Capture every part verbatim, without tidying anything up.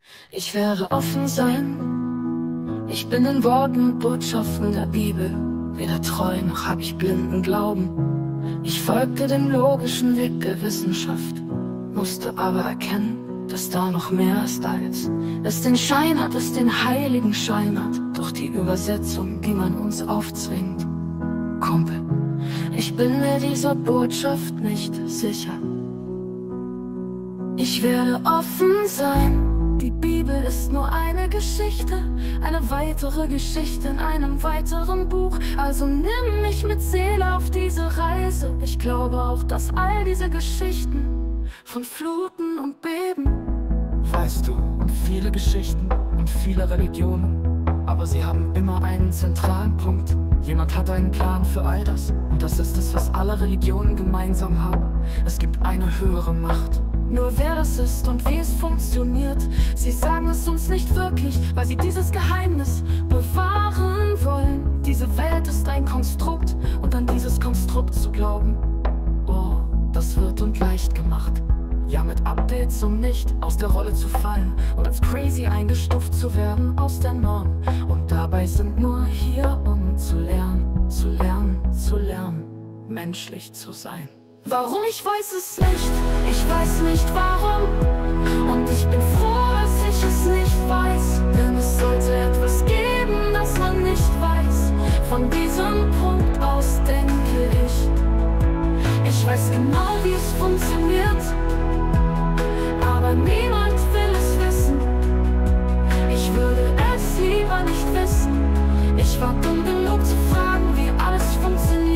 Ich werde offen sein. Ich bin in Worten und Botschaften der Bibel weder treu noch hab ich blinden Glauben. Ich folgte dem logischen Weg der Wissenschaft, musste aber erkennen, dass da noch mehr ist, als es den Schein hat, es den heiligen Schein hat. Doch die Übersetzung, die man uns aufzwingt, Kumpel, ich bin mir dieser Botschaft nicht sicher. Ich werde offen sein. Die Bibel ist nur eine Geschichte, eine weitere Geschichte in einem weiteren Buch. Also nimm mich mit Seele auf diese Reise. Ich glaube auch, dass all diese Geschichten von Fluten und Beben, weißt du, und viele Geschichten und viele Religionen, aber sie haben immer einen zentralen Punkt. Jemand hat einen Plan für all das, und das ist es, was alle Religionen gemeinsam haben. Es gibt eine höhere Macht. Nur wer das ist und wie es funktioniert, sie sagen es uns nicht wirklich, weil sie dieses Geheimnis bewahren wollen. Diese Welt ist ein Konstrukt, und an dieses Konstrukt zu glauben, oh, das wird uns leicht gemacht. Ja, mit Updates, um nicht aus der Rolle zu fallen und als crazy eingestuft zu werden aus der Norm. Und dabei sind nur hier, um zu lernen, zu lernen, zu lernen, menschlich zu sein. Warum, ich weiß es nicht, ich weiß nicht warum. Und ich bin froh, dass ich es nicht weiß, denn es sollte etwas geben, das man nicht weiß. Von diesem Punkt aus denke ich, ich weiß genau, wie es funktioniert, aber niemand will es wissen. Ich würde es lieber nicht wissen. Ich war dumm genug zu fragen, wie alles funktioniert.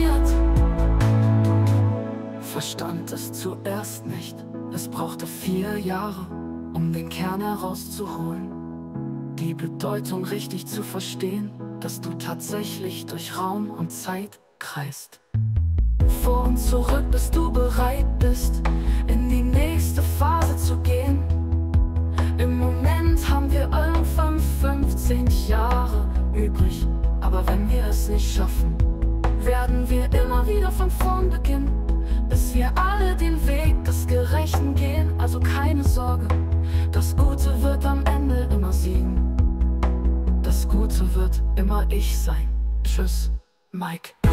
Verstand es zuerst nicht. Es brauchte vier Jahre, um den Kern herauszuholen, die Bedeutung richtig zu verstehen, dass du tatsächlich durch Raum und Zeit kreist. Vor und zurück, bis du bereit bist, in die nächste Phase zu gehen. Im Moment haben wir irgendwann fünfzehn Jahre übrig, aber wenn wir es nicht schaffen, werden wir immer wieder von vorn beginnen, bis wir alle den Weg des Gerechten gehen. Also keine Sorge, das Gute wird am Ende immer siegen. Das Gute wird immer ich sein. Tschüss, Mike.